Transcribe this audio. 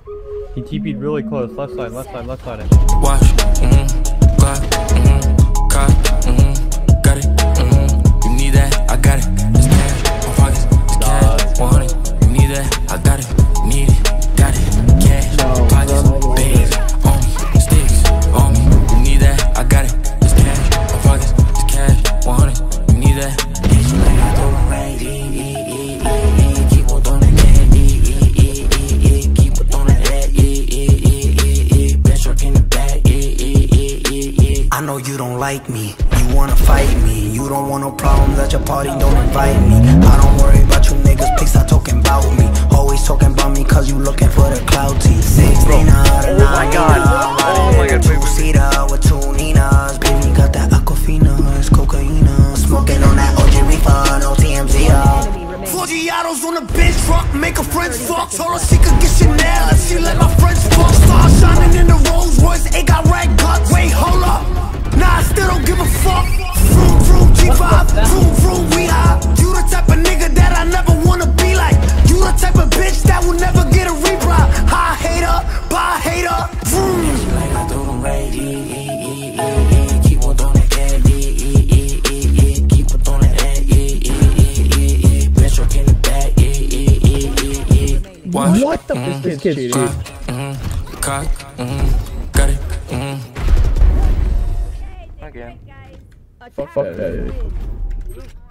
He TP'd really close. Left side, left side, left side. Watch, Glock, cock, got it, you need that, I got it. It's cash, my pockets, it's cash, 100, you need that, I got it, need it, got it, cash, pockets, bands, on me, sticks, on me, you need that, I got it. It's cash, my pockets, it's cash, 100, you need that. Bitch, like I throw the rain, keep on throwing that, keep on throwing that, bitch, in the back, I know you don't like me, you wanna fight me. You don't want no problems at your party, don't invite me. I don't worry about you niggas, please stop talking about me. Always talking about me cause you looking for the clouty. 16 out of 9, oh my god, two-seater with two Ninas. Baby got that Aquafina, it's cocaine. Smoking on that OG reefer, no TMZ. 4 Giottos on the bench truck, make her friends fuck. Told her she could get Chanel if she let my friends fuck. Star shining in the Rolls Royce, it got red guts. Wait, hold up, nah, I still don't give a fuck. Vroom, vroom, G5, vroom, vroom, we high. You the type of nigga that I never wanna be like. You the type of bitch that will never get a reply. High hater, bye hater, vroom. Like I throw them right, keep on throwing that cat, keep on throwing that, bitch, truck in the back, watch. What the fuck? This kid's cheating. Cock, got it, Again. Fuck that.